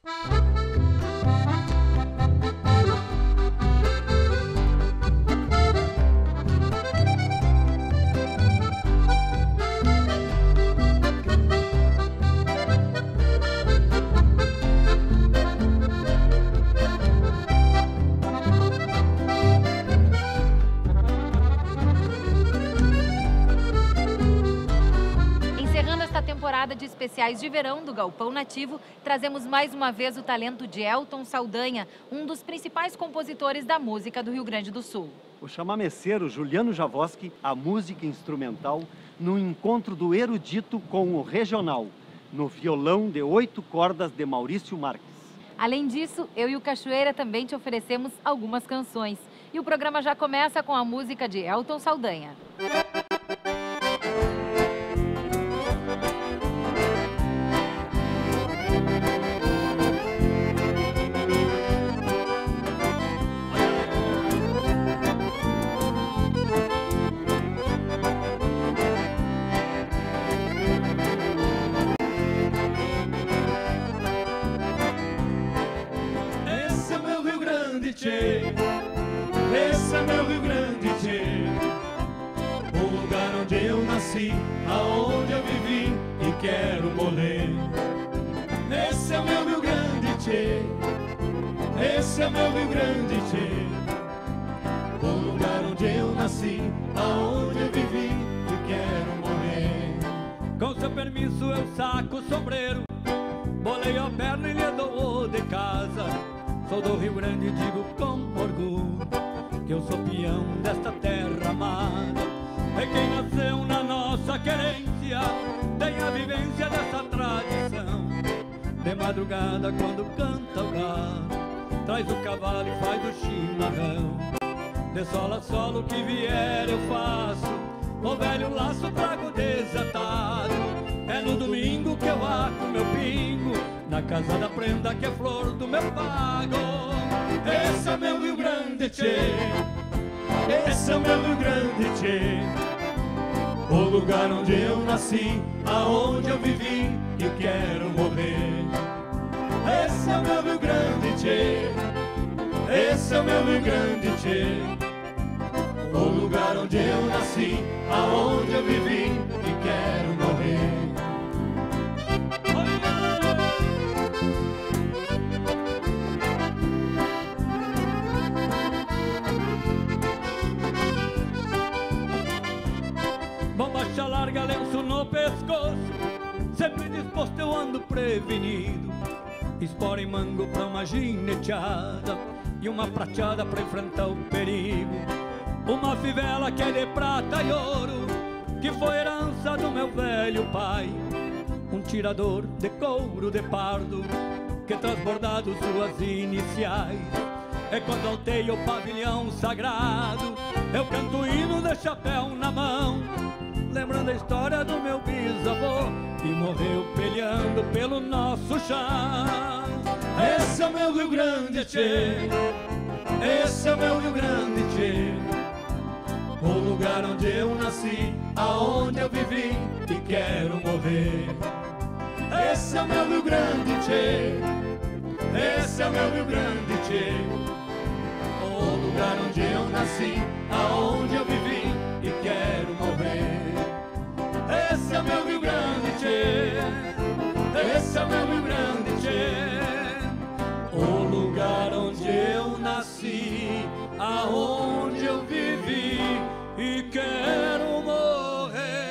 De especiais de verão do Galpão Nativo, trazemos mais uma vez o talento de Elton Saldanha, um dos principais compositores da música do Rio Grande do Sul. O chamameceiro Juliano Javoski, a música instrumental, no encontro do erudito com o regional, no violão de 8 cordas de Maurício Marques. Além disso, eu e o Cachoeira também te oferecemos algumas canções. E o programa já começa com a música de Elton Saldanha. Esse é meu Rio Grande, tchê, o lugar onde eu nasci, aonde eu vivi e quero morrer. Esse é meu Rio Grande, tchê, esse é meu Rio Grande, tchê, o lugar onde eu nasci, aonde eu vivi e quero morrer. Com seu permisso eu saco o sombreiro, bolei a perna e lhe dou de casa. Sou do Rio Grande e digo com orgulho que eu sou peão desta terra amada. É quem nasceu na nossa querência, tem a vivência dessa tradição. De madrugada quando canta o galo, traz o cavalo e faz o chimarrão. De sol a solo que vier eu faço, o velho laço trago desatado. É no domingo que eu aco meu pingo, na casa da prenda que é flor do meu pago. Esse é meu Rio Grande, tchê, esse é meu Rio Grande, tchê, o lugar onde eu nasci, aonde eu vivi e quero morrer. Esse é meu Rio Grande, tchê, esse é meu Rio Grande, tchê, o lugar onde eu nasci, aonde eu vivi e quero morrer. Bombacha larga, lenço no pescoço, sempre disposto eu ando prevenido. Espora e mango pra uma gineteada e uma prateada pra enfrentar o perigo. Uma fivela que é de prata e ouro, que foi herança do meu velho pai. Um tirador de couro de pardo, que traz bordado suas iniciais. É quando alteio o pavilhão sagrado, eu canto o hino de chapéu na mão, lembrando a história do meu bisavô, que morreu peleando pelo nosso chão. Esse é o meu Rio Grande, tchê, esse é o meu Rio Grande, tchê, o lugar onde eu nasci, aonde eu vivi e quero morrer. Esse é o meu Rio Grande, tchê, esse é o meu Rio Grande, tchê, o lugar onde eu nasci, aonde eu vivi e quero morrer. Esse é o meu Rio Grande, tchê, esse é o meu Rio Grande, tchê, o lugar onde eu nasci, aonde eu vivi e quero morrer.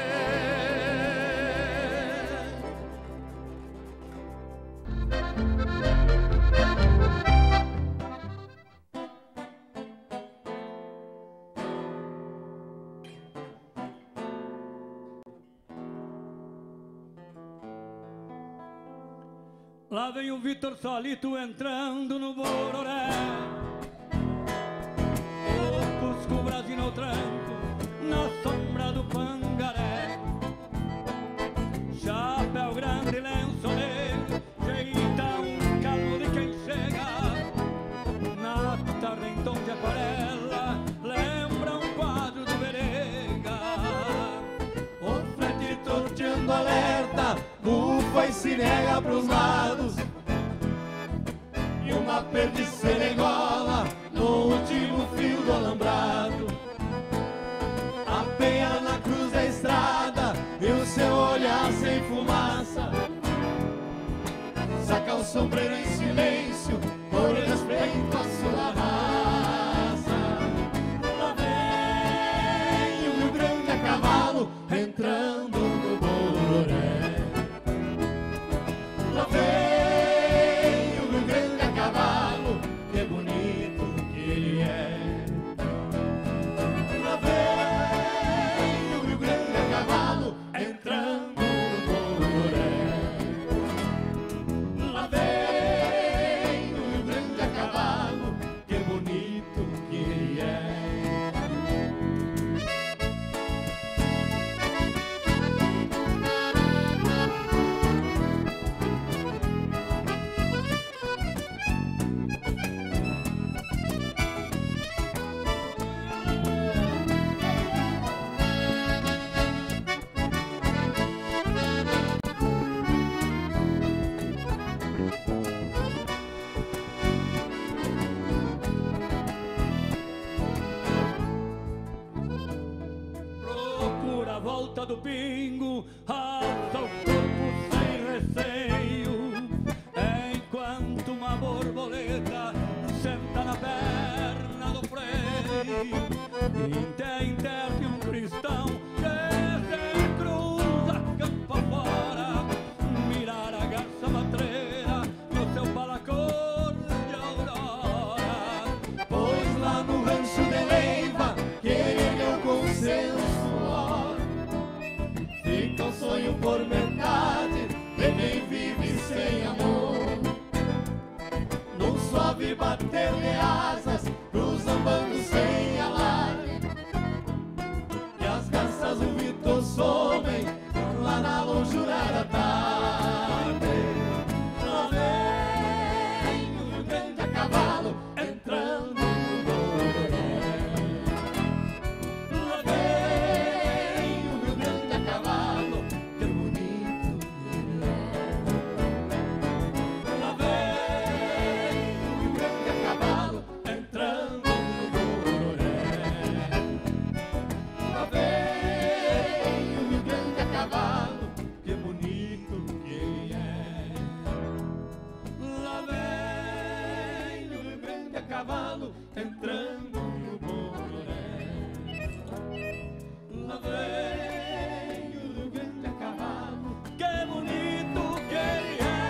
Lá vem o Vitor solito entrando no Bororé, o Cusco Brasil no tranco, na sombra do Pangaré. Chapéu grande, lenço negro, jeita um calo de quem chega. Na tarde em tom de aquarela, lembra um quadro do Verega. O frete troteando alerta, bufa e se nega pros lados. perdi Senegola no último fio do alambrado. A peia na cruz da estrada e o seu olhar sem fumaça. Saca o sombreiro em silêncio por respeito à sua raça. Lá vem o Rio Grande a cavalo entrando no Bororé. Lá vem o Rio Grande a cavalo, que bonito que ele é. Lá vem o Rio Grande a cavalo entrando no Bororé. Lá vem o Rio Grande a cavalo, que bonito que ele é. Procura a volta do pingo, alça o corpo sem receio, enquanto uma borboleta senta na perna do freio. Interne um cristão que se cruza campo fora, mirar a garça matreira no seu balacor de aurora. Pois lá no rancho de Leiva, que ele ergueu com seu suor, fica o sonho por metade de quem vive sem amor. Num suave bater de asas, cruzam bandos sem alarme, e as garças do Vitor somem lá na longura da tarde. Lá vem o Rio Grande a cavalo entrando no Bororé. Lá vem o Rio Grande a cavalo, que bonito ele é. Lá vem o Rio Grande a cavalo entrando no Bororé. Lá vem o Rio Grande a cavalo, que bonito que ele é. Lá vem o Rio Grande a cavalo entrando no Bororé. Lá vem o Rio Grande a cavalo, Que bonito que ele é.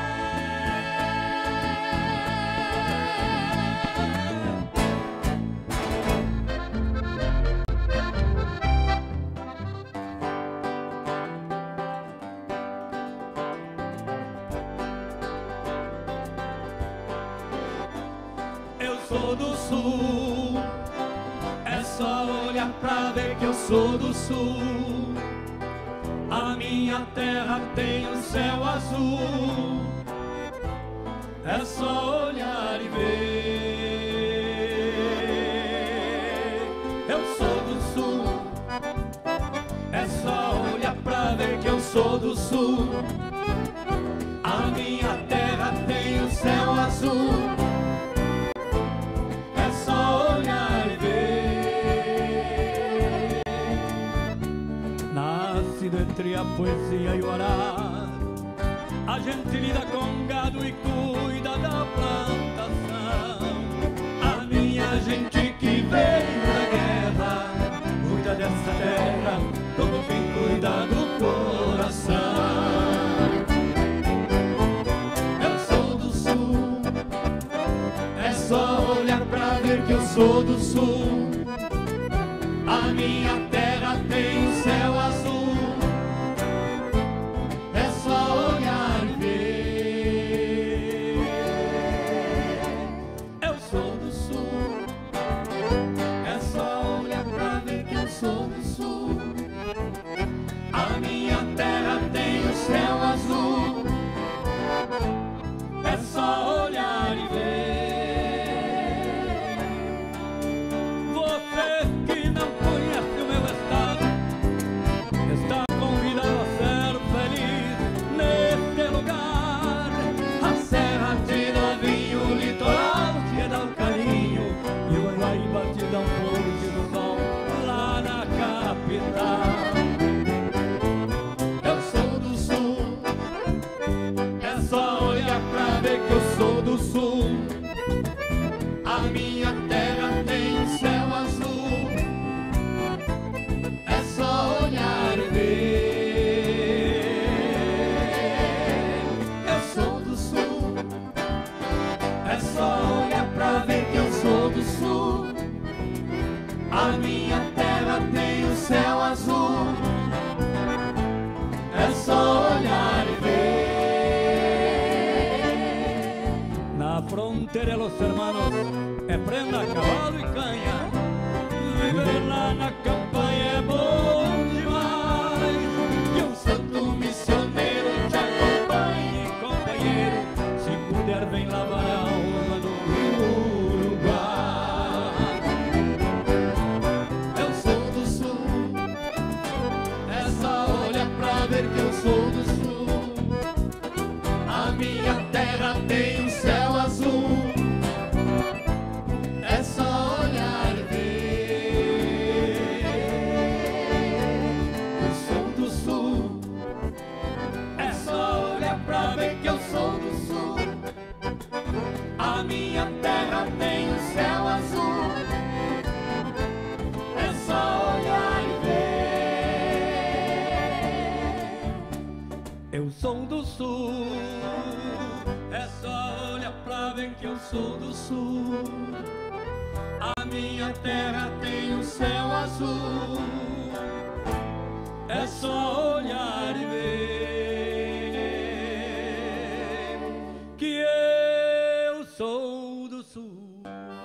eu sou do sul. É só olhar pra ver que eu sou do sul. A minha terra tem um céu azul. É só olhar e ver. Eu sou do sul. É só olhar pra ver que eu sou do sul. A minha terra tem um céu azul. É só olhar e ver. Nascido entre a poesia e o arado, a gente lida com gado e cuida da plantação. A minha gente que veio da guerra cuida dessa terra como quem cuida do coração. Eu sou do sul. É só olhar pra ver que eu sou do sul. A minha terra tem um céu azul. É só olhar e ver. Eu sou do sul. É só olhar pra ver que eu sou do sul. A minha terra tem o céu azul. É só olhar e ver. Você que não conhece o meu estado, ver que eu sou do sul. A minha terra tem um céu azul. É só olhar e ver. Eu sou do sul. É só olhar pra ver que eu sou do sul. A minha terra tem um céu azul. É só olhar e ver. Na fronteira los hermanos é prenda, cavalo e canha. Viver lá na campanha é bom demais. Que um santo missioneiro te acompanhe, Companheiro, se puder vem lavar a alma no rio Uruguai. eu sou do sul. É só olhar pra ver que eu sou do sul. A minha terra tem um céu azul. É só olhar e ver. Eu sou do sul. É só olhar pra ver que eu sou do sul. A minha terra tem um céu azul. É só olhar e ver. Eu sou do sul. É só olhar pra ver que eu sou do sul. A minha terra tem um céu azul. É só olhar e ver que eu sou do sul.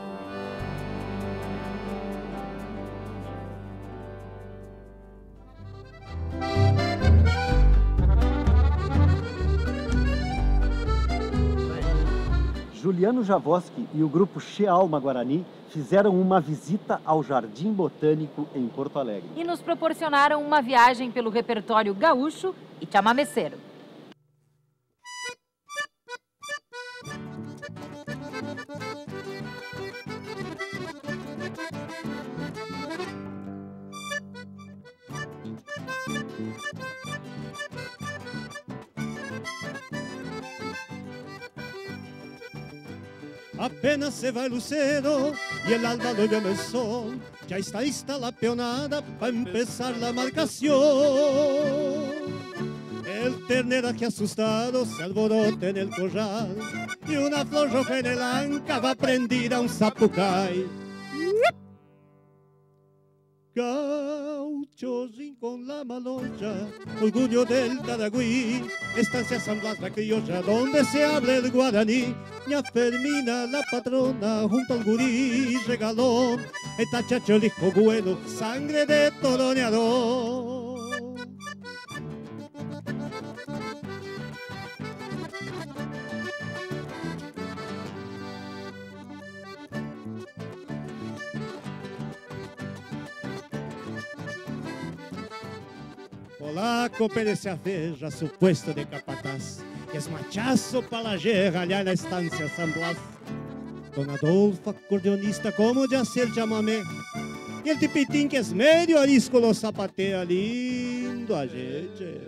Juliano Javoski e o grupo Che Alma Guarani fizeram uma visita ao Jardim Botânico em Porto Alegre. E nos proporcionaram uma viagem pelo repertório gaúcho e chamameceiro. Apenas se va el lucero y el alba lo llama el sol. Ya está lista la peonada para empezar la marcación. El terneraje asustado se alborota en el corral y una flor roja en el anca va prendida a un zapucay. Gaucho, Rincón, La Maloya, orgullo del Taragüí, estancia San Blas, la criolla, donde se habla el guaraní. Ña Fermina, la patrona, junto al gurí, regaló esta chacho el hijo bueno, sangre de toroneador. Polaco perece a veja su puesto de capataz, que es machazo para la guerra allá en la estancia San Blas. Don Adolfo, acordeonista como de hacer chamamé, y el tipitín que es medio arisco lo zapatea lindo a gente.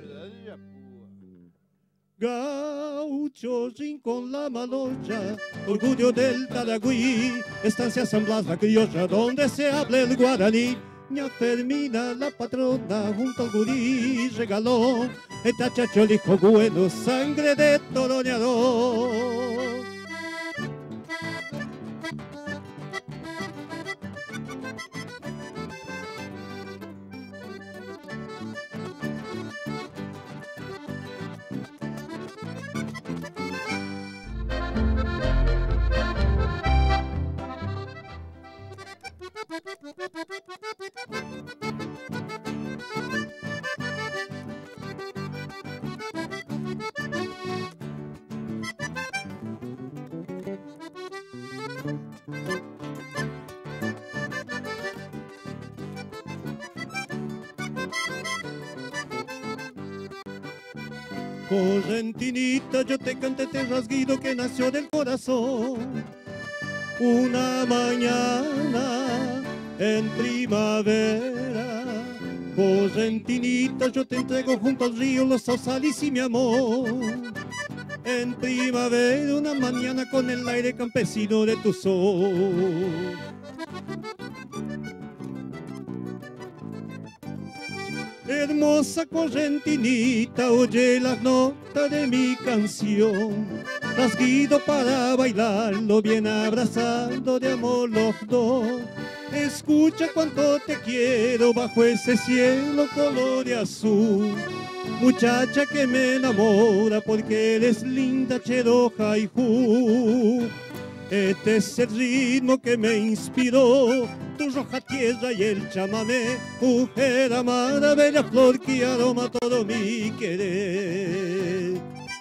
Gaucho, Rincón, La Maloya, orgullo del Taragüí, estancia San Blas, la criolla, donde se habla el guaraní. Ña Fermina, la patrona, junto al gurí, regaló esta chacho el hijo bueno, sangre de toroneador. Correntinita, yo te canté este rasguido que nació del corazón. Una mañana en primavera, correntinita, yo te entrego junto al río los sausales y mi amor. en primavera, una mañana con el aire campesino de tu sol. Hermosa correntinita, oye las notas de mi canción, las guido para bailarlo, bien abrazando de amor los dos. Escucha cuánto te quiero bajo ese cielo color de azul, muchacha que me enamora porque eres linda, cheroja y ju. Este es el ritmo que me inspiró tu roja tierra y el chamamé, mujer amada, bella flor que aroma todo mi querer.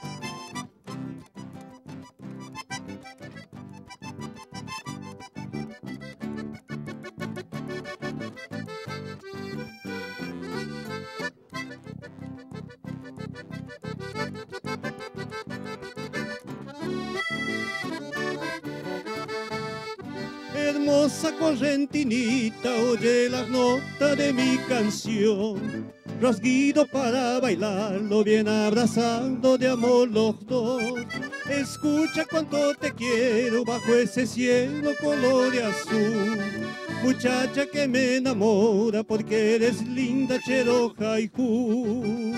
Hermosa correntinita, oye las notas de mi canción, rasguido para bailarlo, bien abrazando de amor los dos. Escucha cuánto te quiero bajo ese cielo color de azul, muchacha que me enamora porque eres linda, cheroja y ju.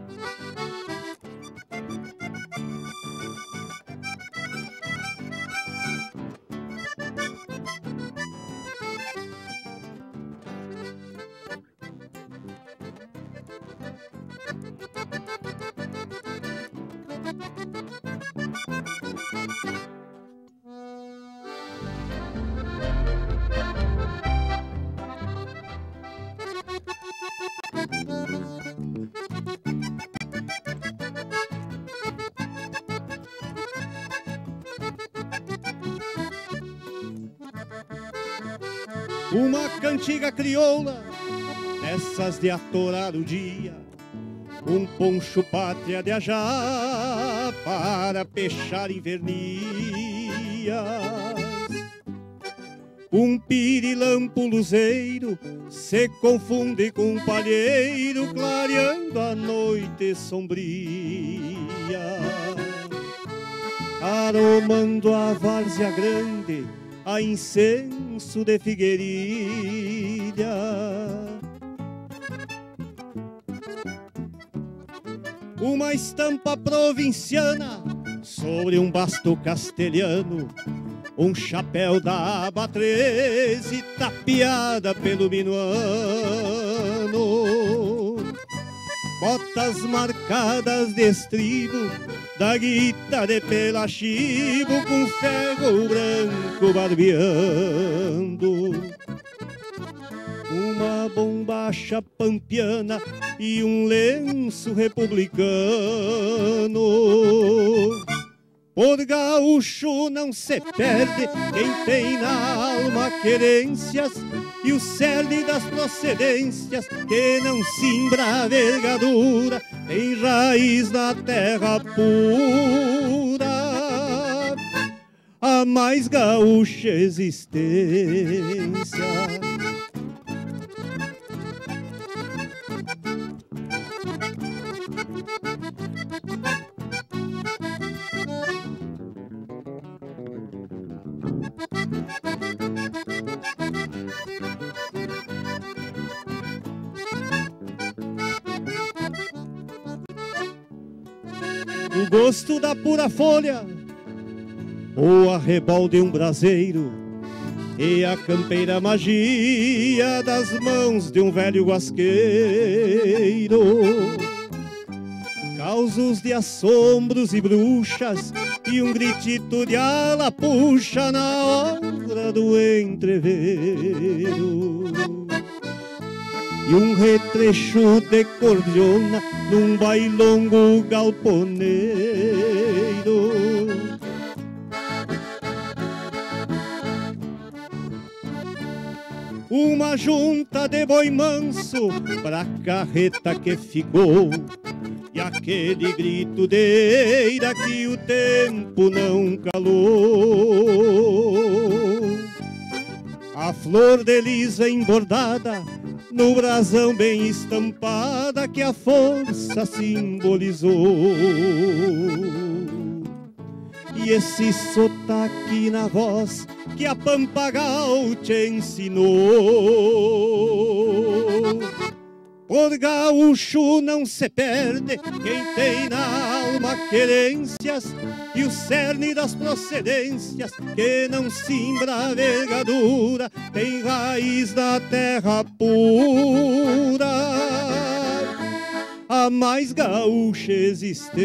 Uma cantiga crioula, essas de atorar o dia, um poncho pátria de ajá para pechar invernias, um pirilampo luzeiro se confunde com um palheiro clareando a noite sombria, aromando a várzea grande a incenso de figueirilha. Uma estampa provinciana sobre um basto castelhano, um chapéu da aba 13 tapeada pelo minuano, botas marcadas de estribo da guita de pelachibo com ferro branco barbeando, uma bombacha pampiana e um lenço republicano. Por gaúcho não se perde quem tem na alma querências e o cerne das procedências que não cimbra a vergadura, tem raiz na terra pura, a mais gaúcha existência. O gosto da pura folha, o arrebol de um braseiro e a campeira magia das mãos de um velho guasqueiro, causos de assombros e bruxas e um gritito de alapuxa na hora do entreveiro, e um retrecho de cordiona num bailongo galponeiro. Uma junta de boi manso pra carreta que ficou, e aquele grito de eira que o tempo não calou. A flor de lisa embordada no brasão bem estampada que a força simbolizou. e esse sotaque na voz que a Pampa Gaúcha ensinou. Por gaúcho não se perde quem tem na alma querências e o cerne das procedências que não simbra a vergadura, tem raiz da terra pura, a mais gaúcha existência,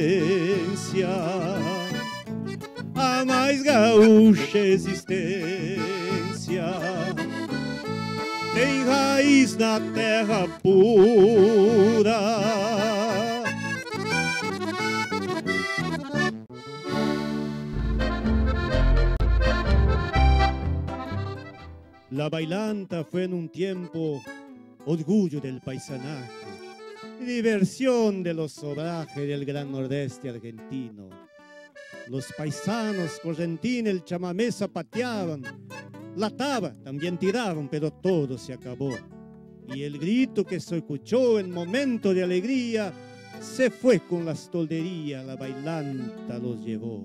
a mais gaúcha existência. Tem raiz na terra pura. La bailanta fue en un tiempo orgullo del paisanaje, diversión de los obrajes del gran nordeste argentino. Los paisanos correntines el chamamé zapateaban, la taba también tiraban, pero todo se acabó. Y el grito que se escuchó en momento de alegría se fue con las tolderías, la bailanta los llevó.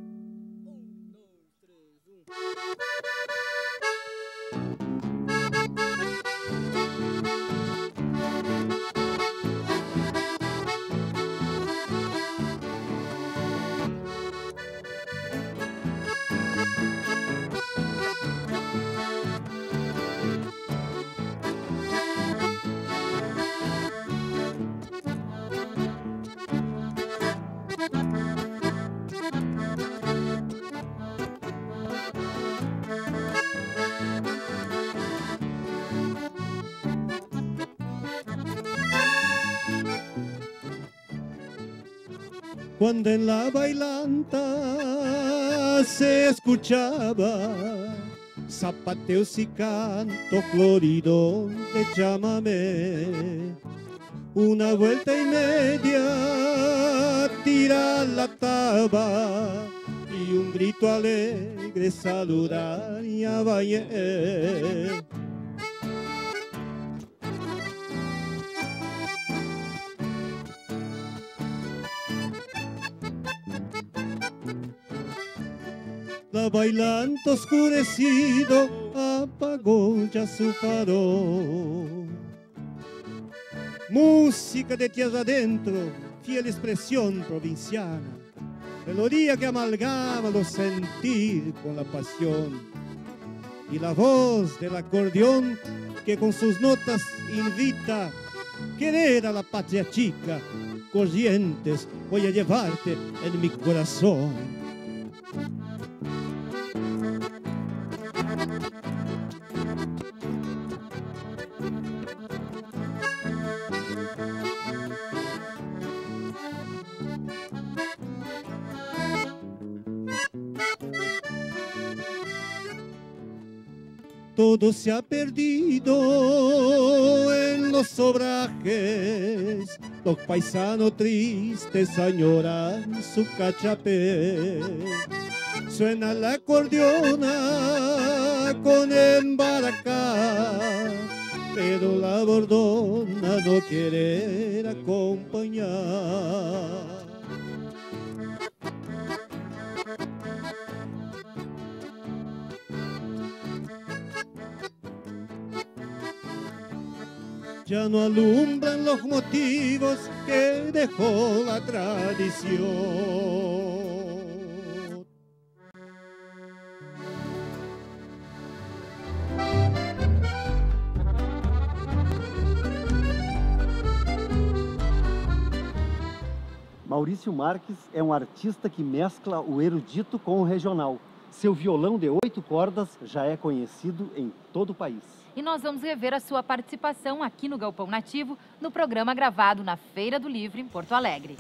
Cuando en la bailanta se escuchaba zapateos y canto florido de chamamé, una vuelta y media tira la taba y un grito alegre saludar y a bailar. La bailanta oscurecido apagó ya su farol. Música de tierra adentro, fiel expresión provinciana, melodía que amalgama los sentir con la pasión. Y la voz del acordeón que con sus notas invita querer a la patria chica. Corrientes, voy a llevarte en mi corazón. Todo se ha perdido en los obrajes, los paisanos tristes añoran su cachapé. Suena la acordeona con embaracá, pero la bordona no quiere acompañar. Ya no alumbran los motivos que dejó la tradición. Maurício Marques é um artista que mescla o erudito com o regional. Seu violão de 8 cordas já é conhecido em todo o país. E nós vamos rever a sua participação aqui no Galpão Nativo, no programa gravado na Feira do Livro, em Porto Alegre.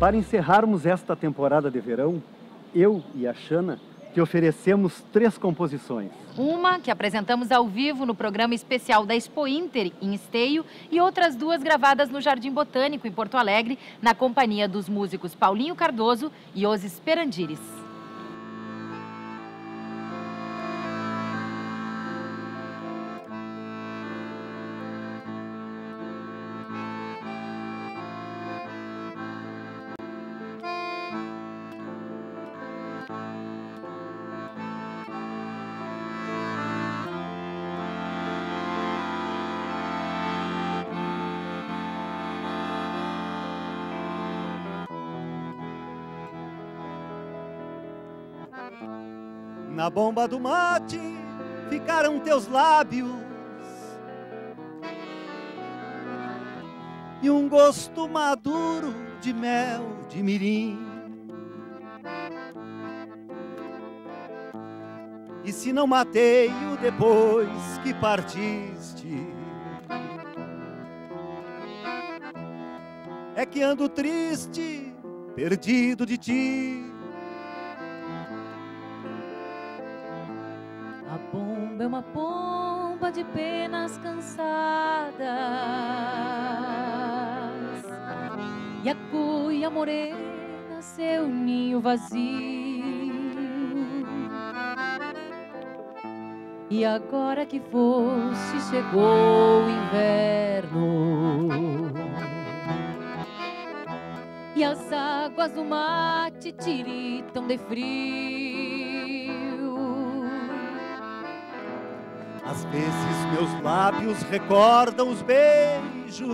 para encerrarmos esta temporada de verão, eu e a Xana te oferecemos 3 composições. Uma que apresentamos ao vivo no programa especial da Expo Inter, em Esteio, e outras 2 gravadas no Jardim Botânico, em Porto Alegre, na companhia dos músicos Paulinho Cardoso e Os Esperandires. Na bomba do mate ficaram teus lábios e um gosto maduro de mel de mirim. E se não matei-o depois que partiste, é que ando triste, perdido de ti. A bomba é uma pomba de penas cansadas e a cuia morena seu ninho vazio. E agora que fosse, chegou o inverno e as águas do mate tiritam de frio. Às vezes meus lábios recordam os beijos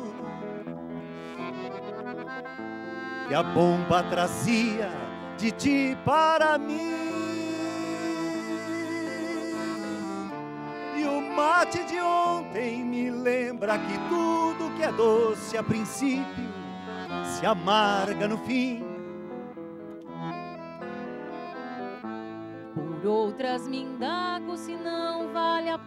que a bomba trazia de ti para mim. E o mate de ontem me lembra que tudo que é doce a princípio se amarga no fim. Por outras me indago se não vale a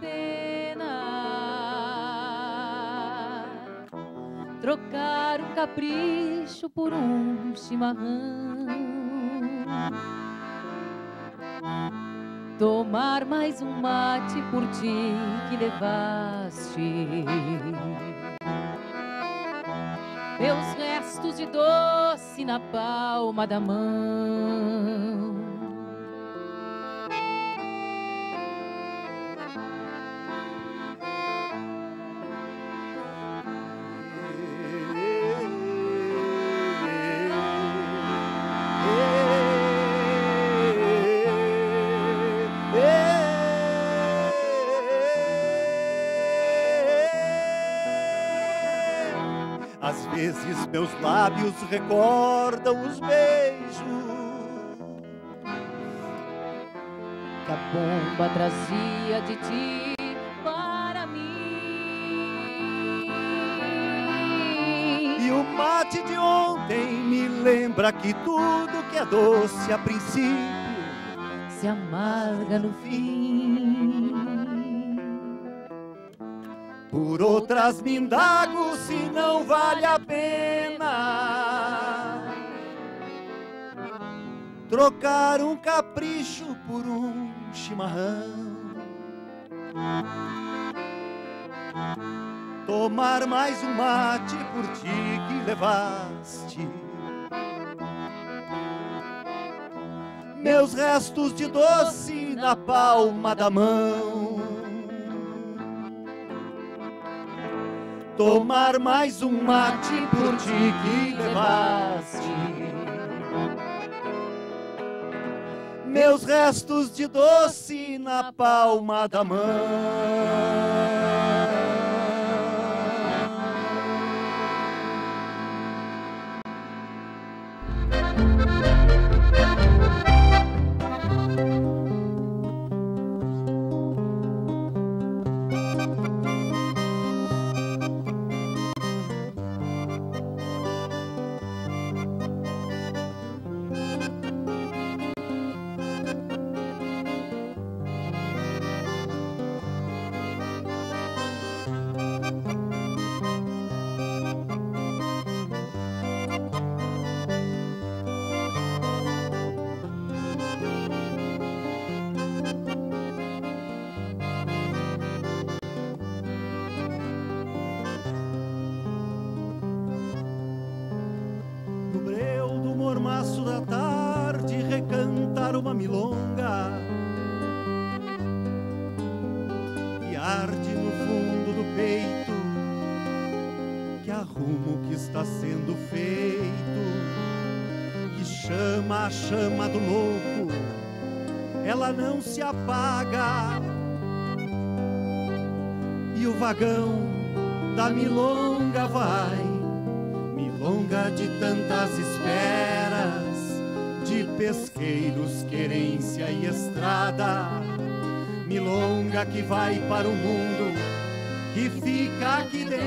pena trocar um capricho por um chimarrão, tomar mais um mate por ti que levaste meus restos de doce na palma da mão. Às vezes meus lábios recordam os beijos que a bomba trazia de ti para mim. E o mate de ontem me lembra que tudo que é doce a princípio se amarga no fim. Por outras me indago se não vale a pena trocar um capricho por um chimarrão, tomar mais um mate por ti que levaste meus restos de doce na palma da mão. Tomar mais um mate por ti que levaste meus restos de doce na palma da mão. alma milonga que arde no fundo do peito, que arruma o que está sendo feito, que chama a chama do louco, ela não se apaga. E o vagão da milonga vai, milonga de tantas esperas, de pesqueiros, querência e estrada, milonga que vai para o mundo, que fica aqui dentro.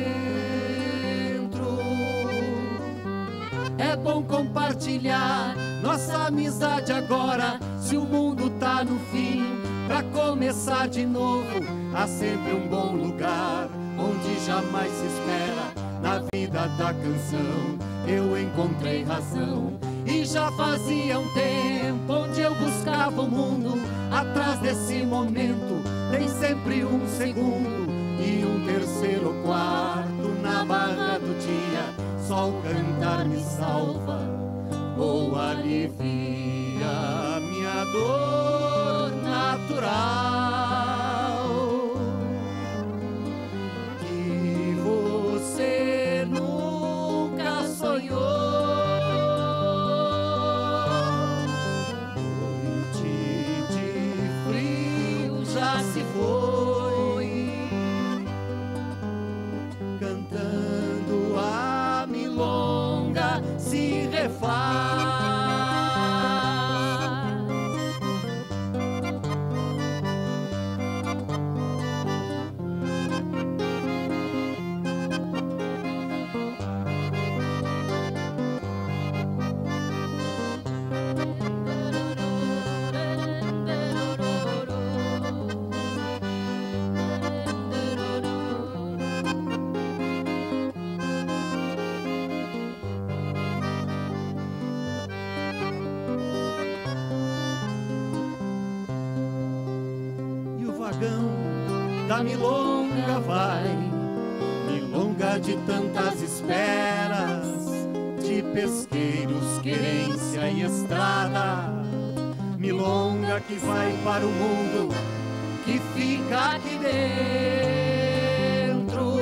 É bom compartilhar nossa amizade agora, se o mundo tá no fim, pra começar de novo. Há sempre um bom lugar, onde jamais se espera. Na vida da canção eu encontrei razão, e já fazia um tempo onde eu buscava o mundo. Atrás desse momento tem sempre um segundo e um terceiro ou quarto. Na barra do dia só o cantar me salva ou alivia minha dor natural. Que você nunca sonhou. Noite de frio já se foi, cantando a milonga se refaz. Da milonga vai, milonga de tantas esperas, de pesqueiros, querência e estrada, milonga que vai para o mundo, que fica aqui dentro.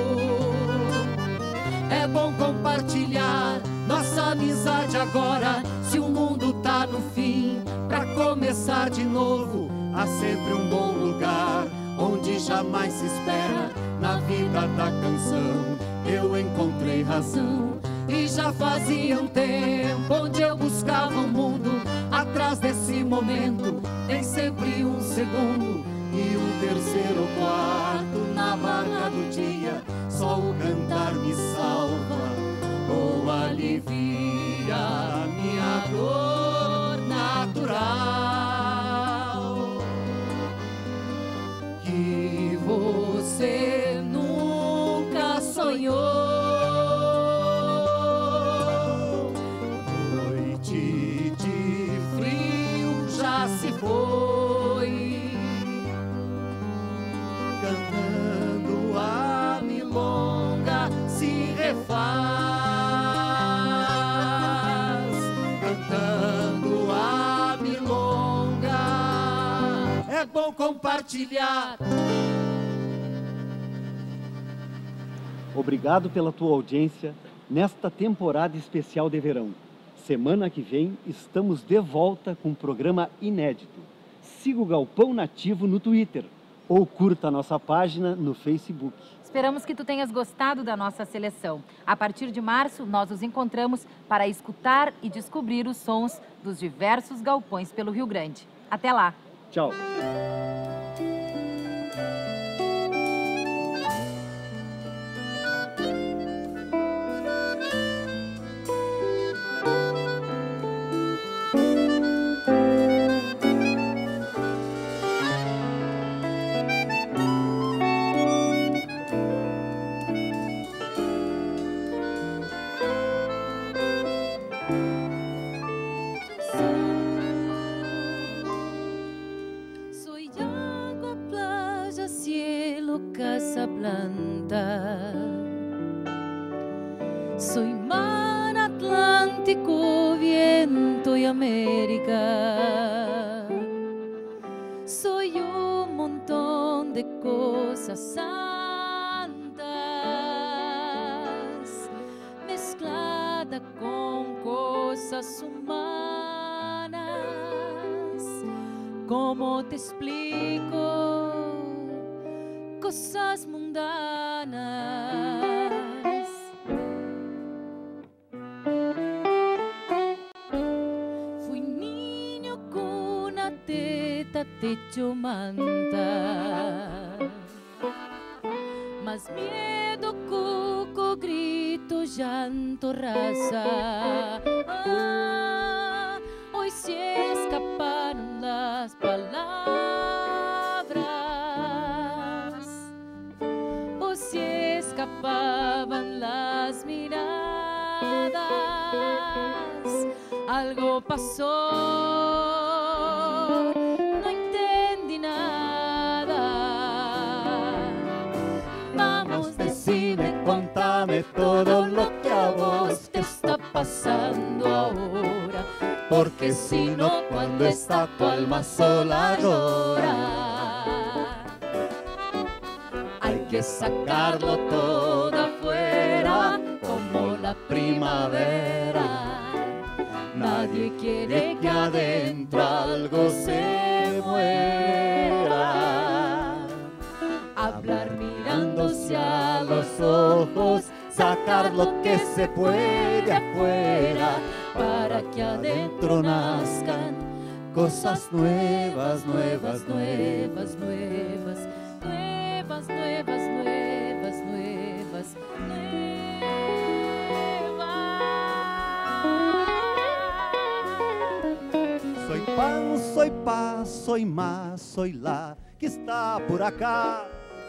É bom compartilhar nossa amizade agora, se o mundo tá no fim, pra começar de novo. Há sempre um bom lugar, onde jamais se espera. Na vida da canção eu encontrei razão, e já fazia um tempo onde eu buscava o mundo. Atrás desse momento tem sempre um segundo e um terceiro ou quarto. Na barra do dia só o cantar me salva ou alivia minha dor natural. Que você nunca sonhou. Noite de frio já se foi, cantando a milonga se refaz, cantando a milonga. É bom compartilhar. Obrigado pela tua audiência nesta temporada especial de verão. Semana que vem estamos de volta com um programa inédito. Siga o Galpão Nativo no Twitter ou curta a nossa página no Facebook. Esperamos que tu tenhas gostado da nossa seleção. A partir de março, nós nos encontramos para escutar e descobrir os sons dos diversos galpões pelo Rio Grande. Até lá! Tchau! Planta. Soy mar Atlántico, viento y América. Soy un montón de cosas santas, mezclada con cosas humanas. ¿Cómo te explico? Cosas mundanas. Fui niño con una teta, techo, manta. Más miedo, cuco, grito, llanto, raza. Hoy se escaparon las palabras, o si escapaban las miradas. Algo pasó, no entendí nada. Vamos, decime, contame todo lo que a vos te está pasando ahora, porque si no, cuando está tu alma sola llora. Hay que sacarlo todo afuera, como la primavera. Nadie quiere que adentro algo se muera. Hablar mirándose a los ojos, sacar lo que se puede afuera, para que adentro nazcan cosas nuevas, nuevas, nuevas, nuevas, nuevas, nuevas, nuevas, nuevas, nuevas. Soy pan, soy paz, soy más, soy la que está por acá.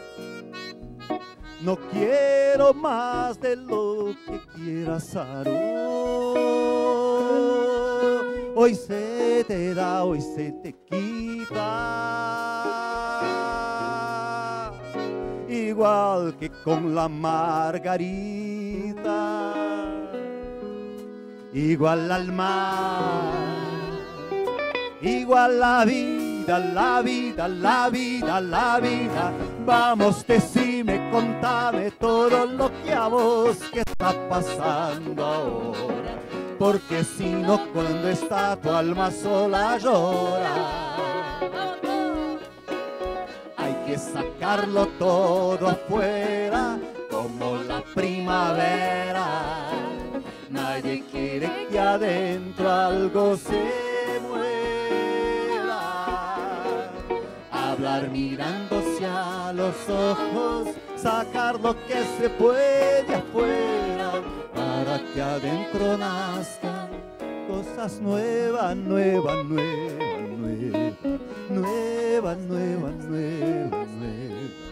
No quiero más de lo que quieras dar. Hoy se te da, hoy se te quita. Igual que con la margarita, igual al mar, igual la vida, la vida, la vida, la vida. Vamos, decime, contame todo lo que a vos que está pasando ahora, porque si no, cuando está tu alma sola llora. Hay que sacarlo todo afuera, como la primavera. Nadie quiere que adentro algo se muera. Hablar mirándose a los ojos, sacar lo que se puede afuera, para que adentro nazcan cosas nuevas, nuevas, nuevas, nuevas, nuevas, nuevas, nuevas, nuevas.